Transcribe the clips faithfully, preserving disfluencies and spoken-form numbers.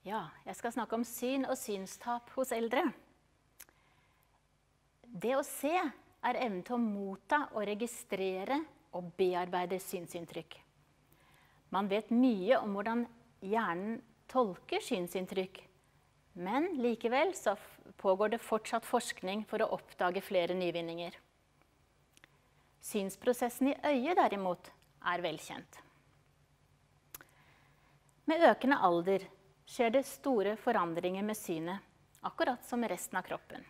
Ja, jeg skal snakke om syn og synstap hos eldre. Det å se er evnen til å motta og registrere og bearbeide synsinntrykk. Man vet mye om hvordan hjernen tolker synsinntrykk, men likevel så pågår det fortsatt forskning for å oppdage flere nyvinninger. Synsprosessen i øyet derimot er velkjent. Med økende alder skjer det store forandringer med synet, akkurat som med resten av kroppen.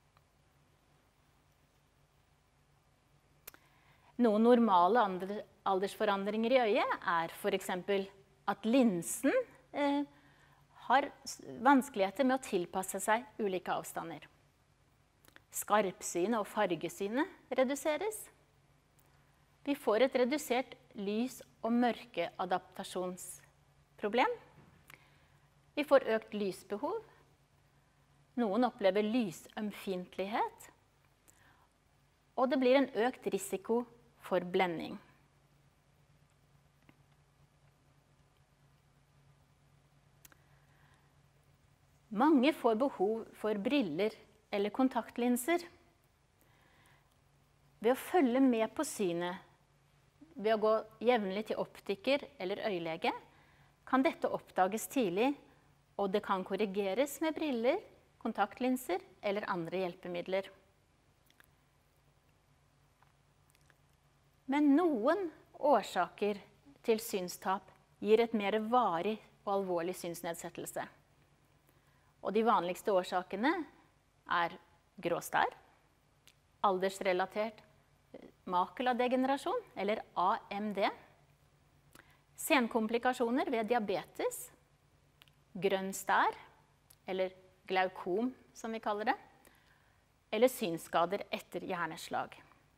Noen normale aldersforandringer i øyet er for eksempel at linsen eh, har vanskeligheter med å tilpasse seg ulike avstander. Skarpsynet og fargesynet reduseres. Vi får et redusert lys- og mørkeadaptasjonsproblem. Vi får økt lysbehov. Noen opplever lysømfintlighet. Og det blir en økt risiko for blending. Mange får behov for briller eller kontaktlinser. Ved å følge med på synet, ved å gå jevnlig til optiker eller øyelege, kan dette oppdages tidlig, og det kan korrigeres med briller, kontaktlinser eller andre hjelpemidler. Men noen årsaker til synstap gir et mer varig og alvorlig synsnedsettelse. Og de vanligste årsakene er grå stær, aldersrelatert makuladegenerasjon, eller A M D, senkomplikasjoner ved diabetes, grønn stær, eller glaukom som vi kaller det, eller synsskader etter hjerneslag.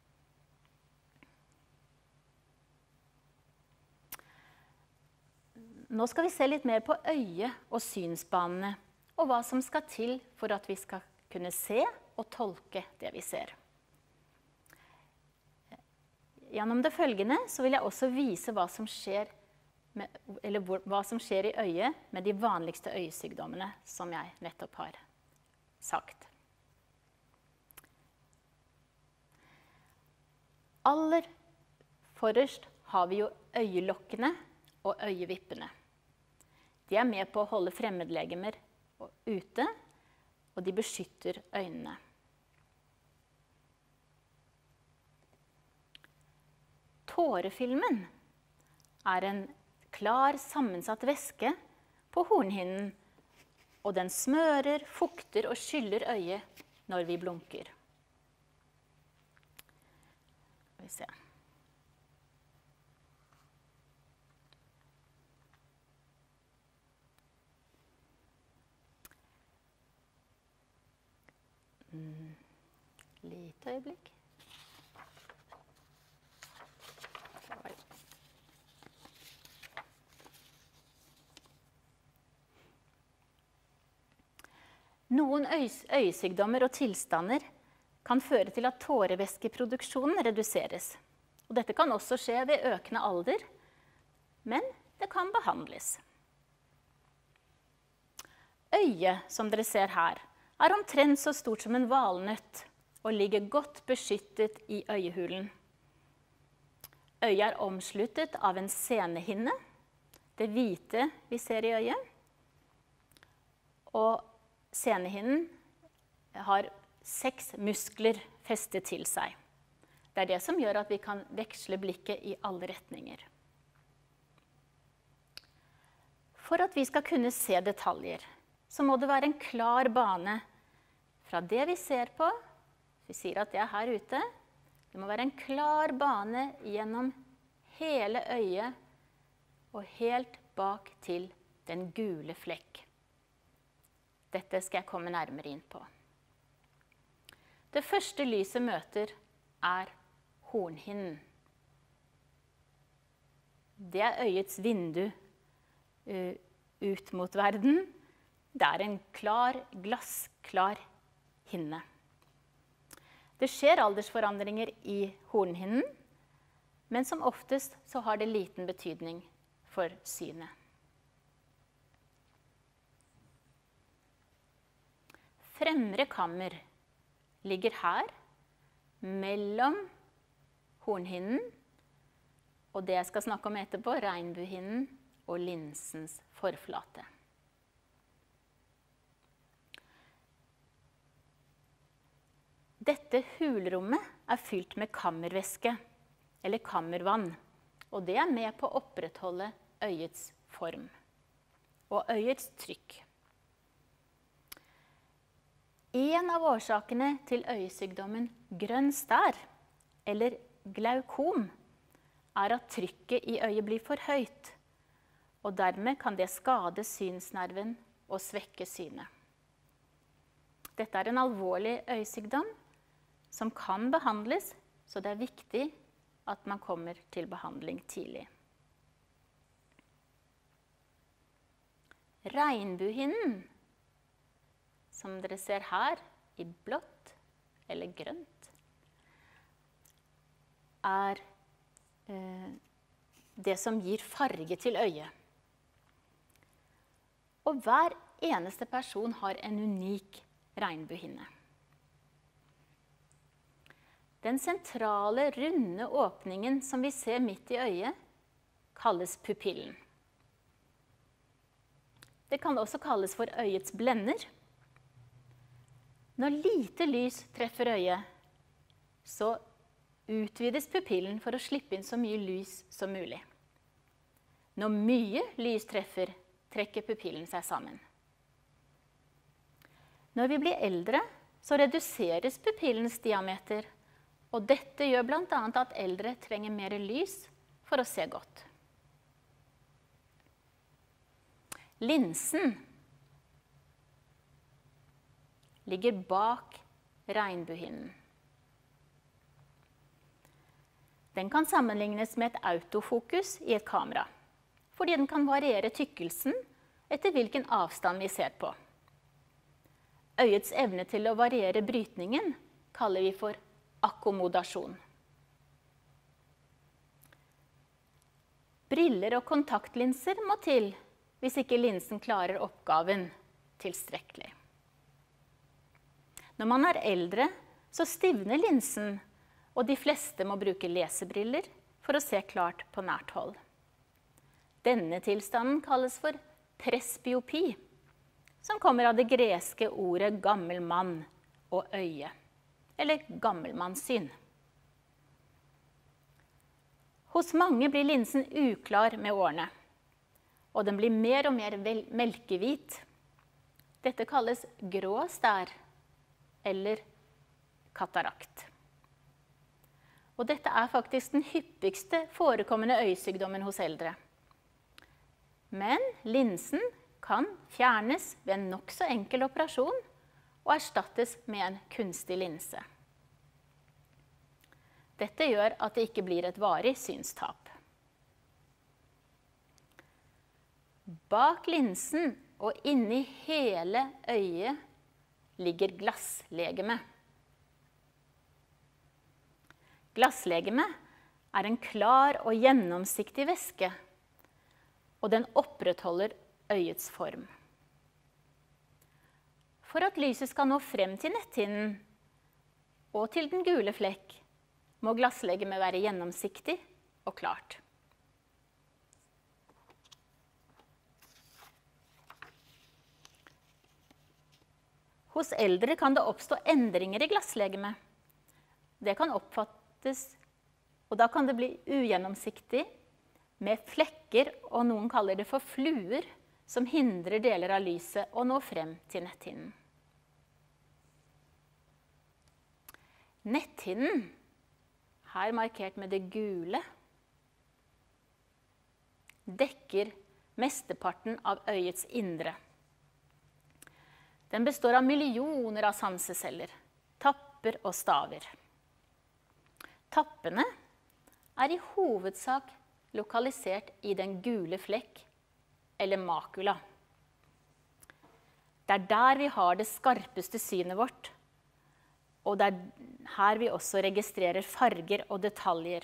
Nå skal vi se litt mer på øyet og synsbanene, og hva som skal til for at vi skal kunne se og tolke det vi ser. Gjennom det følgende så vil jeg også vise hva som skjer, med, eller hva som skjer i øyet med de vanligste øyesykdommene som jeg nettopp har sagt. Aller forrest har vi jo øyelokkene og øyevippene. De er med på å holde fremmedlegemer ute, og de beskytter øynene. Tårefilmen er en klar, sammensatt væske på hornhinnen, og den smører, fukter og skyller øyet når vi blunker. Skal vi se. Mm. Lite øyeblikk. Noen øyesykdommer og tilstander kan føre til at tårevæskeproduksjonen reduseres. Og dette kan også skje ved økende alder, men det kan behandles. Øyet, som dere ser her, er omtrent så stort som en valnøtt og ligger godt beskyttet i øyehulen. Øyet er omsluttet av en senehinne, det hvite vi ser i øyet, og senehinnen har seks muskler festet til seg. Det er det som gjør at vi kan veksle blikket i alle retninger. For at vi skal kunne se detaljer, så må det være en klar bane fra det vi ser på. Vi sier at det er her ute. Det må være en klar bane gjennom hele øyet og helt bak til den gule flekk. Dette skal jeg komme nærmere inn på. Det første lyset møter er hornhinnen. Det er øyets vindu uh, ut mot verden. Det er en klar, glassklar hinne. Det skjer aldersforandringer i hornhinnen, men som oftest så har det liten betydning for synet. fremre kammer ligger her, mellom hornhinnen, og det jeg skal snakke om etterpå, regnbuehinnen og linsens forflate. Dette hulrommet er fylt med kammervæske, eller kammervann, og det er med på å opprettholde øyets form og øyets trykk. En av årsakene til øyesykdommen grønn stær, eller glaukom, er at trykket i øyet blir for høyt, og dermed kan det skade synsnerven og svekke synet. Dette er en alvorlig øyesykdom som kan behandles, så det er viktig at man kommer til behandling tidlig. Regnbuehinnen, som dere ser her, i blått eller grønt, er eh, det som gir farge til øyet. Og hver eneste person har en unik regnbuehinne. Den sentrale, runde åpningen som vi ser midt i øyet, kalles pupillen. Det kan også kalles for øyets blender. Når lite lys treffer øyet, så utvides pupillen for å slippe inn så mye lys som mulig. Når mye lys treffer, trekker pupillen seg sammen. Når vi blir eldre, så reduseres pupillens diameter, og dette gjør blant annet at eldre trenger mer lys for å se godt. Linsen ligger bak regnbuehinnen. Den kan sammenlignes med et autofokus i et kamera, fordi den kan variere tykkelsen etter hvilken avstand vi ser på. Øyets evne til å variere brytningen kaller vi for akkommodasjon. Briller og kontaktlinser må til hvis ikke linsen klarer oppgaven tilstrekkelig. Når man er eldre, så stivner linsen, og de fleste må bruke lesebriller for å se klart på nært hold. Denne tilstanden kalles for presbyopi, som kommer av det greske ordet gammel mann og øye, eller gammelmannssyn. Hos mange blir linsen uklar med årene, og den blir mer og mer melkehvit. Dette kalles grå stær, eller katarakt. Og dette er faktisk den hyppigste forekommende øyesykdommen hos eldre. Men linsen kan fjernes ved en nok så enkel operasjon og erstattes med en kunstig linse. Dette gjør at det ikke blir et varig synstap. Bak linsen og inni hele øyet ligger glasslegeme. Glasslegeme er en klar og gjennomsiktig væske, og den opprettholder øyets form. For at lyset skal nå frem til netthinnen og til den gule flekk, må glasslegemet være gjennomsiktig og klart. Hos eldre kan det oppstå endringer i glasslegemet. Det kan oppfattes, og da kan det bli ugjennomsiktig, med flekker, og noen kaller det for fluer, som hindrer deler av lyset å nå frem til netthinnen. Netthinnen, her markert med det gule, dekker mesteparten av øyets indre. Den består av millioner av sanseceller, tapper og staver. Tappene er i hovedsak lokalisert i den gule flekk, eller makula. Det er der vi har det skarpeste synet vårt, og det er her vi også registrerer farger og detaljer.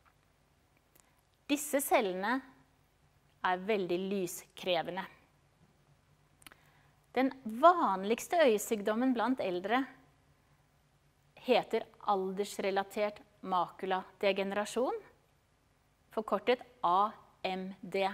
Disse cellene er veldig lyskrevende. Den vanligste øyesykdommen blant eldre heter aldersrelatert makuladegenerasjon, forkortet A M D.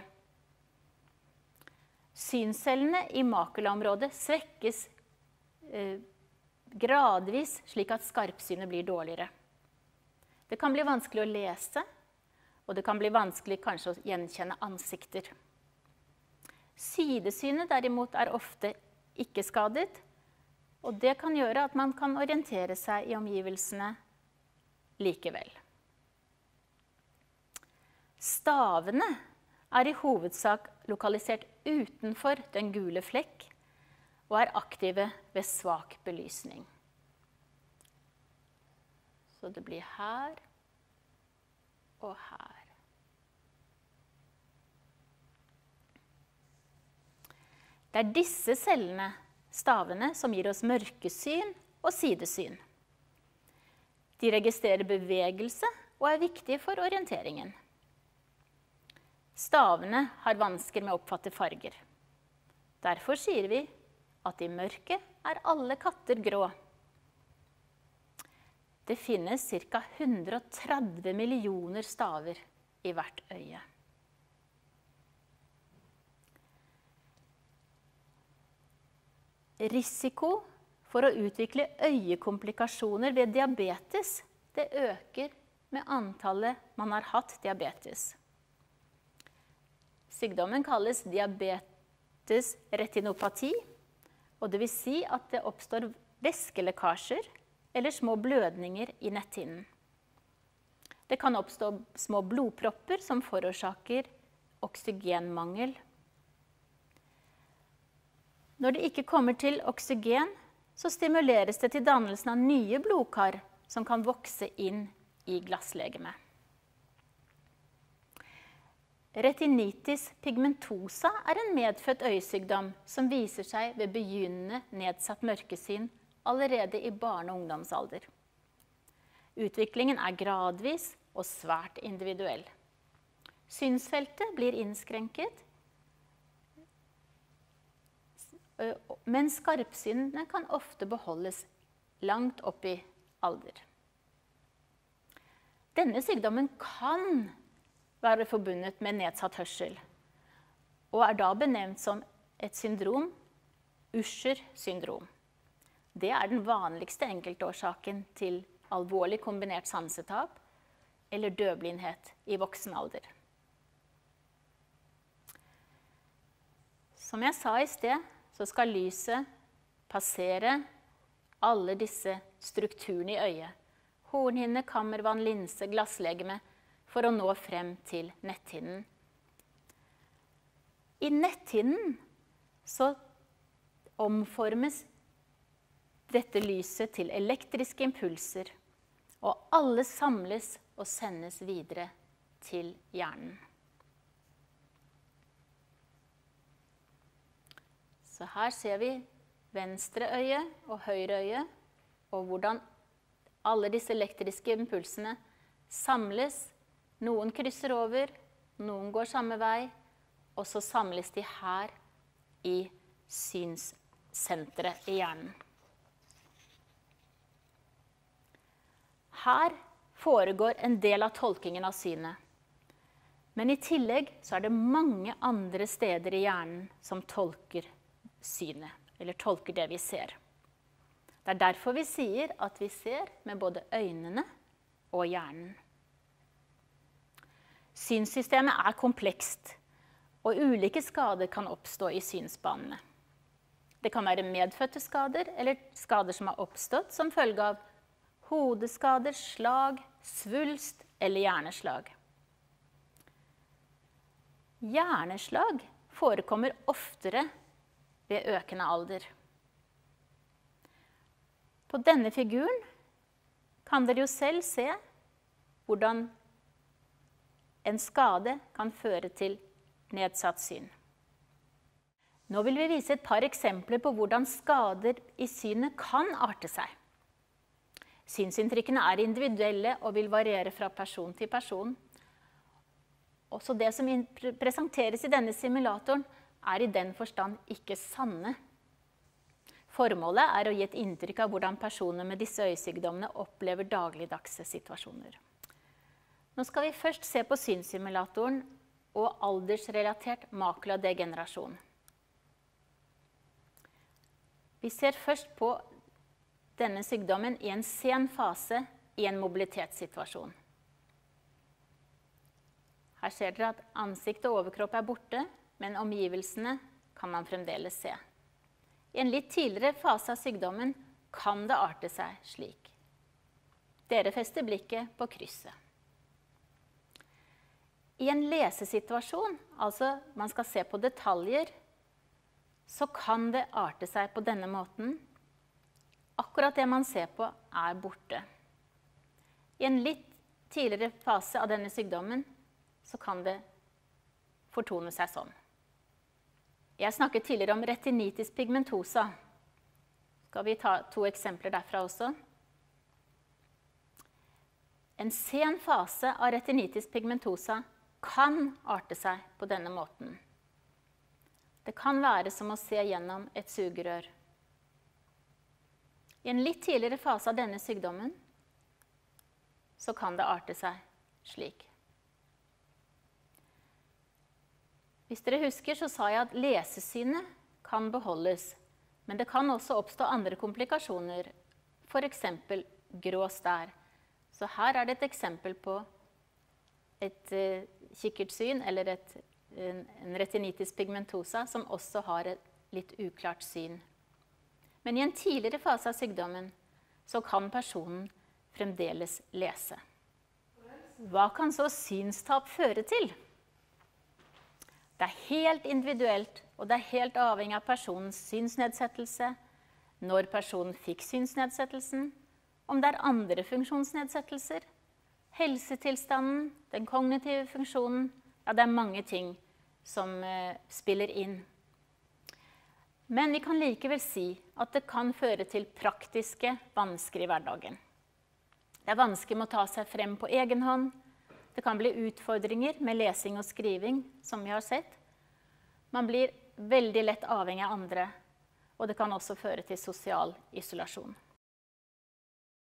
Synscellene i makulaområdet svekkes eh, gradvis slik at skarpsynet blir dårligere. Det kan bli vanskelig å lese, og det kan bli vanskelig kanskje å gjenkjenne ansikter. Sidesynet derimot er ofte ikke skadet, og det kan gjøre at man kan orientere seg i omgivelsene likevel. Stavene er i hovedsak lokalisert utenfor den gule flekk og er aktive ved svak belysning. Så det blir her og her. Det er disse cellene, stavene, som gir oss mørkesyn og sidesyn. De registrerer bevegelse og er viktige for orienteringen. Stavene har vansker med å oppfatte farger. Derfor sier vi at i mørket er alle katter grå. Det finnes ca. hundre og tretti millioner staver i hvert øye. Risiko for å utvikle øyekomplikasjoner ved diabetes, det øker med antallet man har hatt diabetes. Sykdommen kalles diabetes retinopati, og det vil si at det oppstår væskelekkasjer eller små blødninger i netthinnen. Det kan oppstå små blodpropper som forårsaker oksygenmangel. Når det ikke kommer til oksygen, så stimuleres det til dannelsen av nye blodkar som kan vokse inn i glasslegemet. Retinitis pigmentosa er en medfødt øyesykdom som viser seg ved begynnende nedsatt mørkesyn allerede i barne- og ungdomsalder. Utviklingen er gradvis og svært individuell. Synsfeltet blir innskrenket, men skarpsynene kan ofte beholdes langt opp i alder. Denne sykdommen kan være forbundet med nedsatt hørsel, og er da benevnt som et syndrom, Usher syndrom. Det er den vanligste enkeltårsaken til alvorlig kombinert sansetap eller døvblindhet i voksen alder. Som jeg sa i sted, så skal lyset passere alle disse strukturene i øyet. Hornhinne, kammervann, linse, glasslegeme, for å nå frem til netthinnen. I netthinnen så omformes dette lyset til elektriske impulser, og alle samles og sendes videre til hjernen. Så her ser vi venstre øye og høyre øye, og hvordan alle disse elektriske impulsene samles. Noen krysser over, noen går samme vei, og så samles de her i synssenteret i hjernen. Her foregår en del av tolkingen av synet. Men i tillegg så er det mange andre steder i hjernen som tolker synet, eller tolker det vi ser. Det er derfor vi sier at vi ser med både øynene og hjernen. Synssystemet er komplekst, og ulike skader kan oppstå i synsbanene. Det kan være medfødte skader, eller skader som har oppstått som følge av hodeskader, slag, svulst eller hjerneslag. Hjerneslag forekommer oftere ved økende alder. På denne figuren kan dere jo selv se hvordan en skade kan føre til nedsatt syn. Nå vil vi vise et par eksempler på hvordan skader i synet kan arte seg. Synsinntrykkene er individuelle og vil variere fra person til person. Også det som presenteres i denne simulatoren er i den forstand ikke sanne. Formålet er å gi et inntrykk av hvordan personer med disse øyesykdommene opplever dagligdagse situasjoner. Nå skal vi først se på synssimulatoren og aldersrelatert makuladegenerasjon. Vi ser først på denne sykdommen i en sen fase i en mobilitetssituasjon. Her ser dere at ansikt og overkropp er borte, men omgivelsene kan man fremdeles se. I en litt tidligere fase av sykdommen kan det arte seg slik. Dere fester blikket på krysset. I en lesesituasjon, altså man skal se på detaljer, så kan det arte seg på denne måten. Akkurat det man ser på er borte. I en litt tidligere fase av denne sykdommen, så kan det fortone seg sånn. Jeg snakket tidligere om retinitis pigmentosa. Skal vi ta to eksempler derfra også? En sen fase av retinitis pigmentosa kan arte seg på denne måten. Det kan være som å se gjennom et sugerør. I en litt tidligere fase av denne sykdommen, så kan det arte seg slik. Hvis dere husker, så sa jeg at lesesynet kan beholdes, men det kan også oppstå andre komplikasjoner, for eksempel grå stær. Så her er det et eksempel på et uh, kikkertsyn, eller et, en, en retinitis pigmentosa, som også har et litt uklart syn. Men i en tidligere fase av sykdommen, så kan personen fremdeles lese. Hva kan så synstap føre til? Det er helt individuelt, og det er helt avhengig av personens synsnedsettelse, når personen fikk synsnedsettelsen, om det er andre funksjonsnedsettelser, helsetilstanden, den kognitive funksjonen. Ja, det er mange ting som eh, spiller inn. Men vi kan likevel si at det kan føre til praktiske vansker i hverdagen. Det er vansker med å ta seg frem på egen hånd. Det kan bli utfordringer med lesing og skriving, som vi har sett. Man blir veldig lett avhengig av andre, og det kan også føre til sosial isolasjon.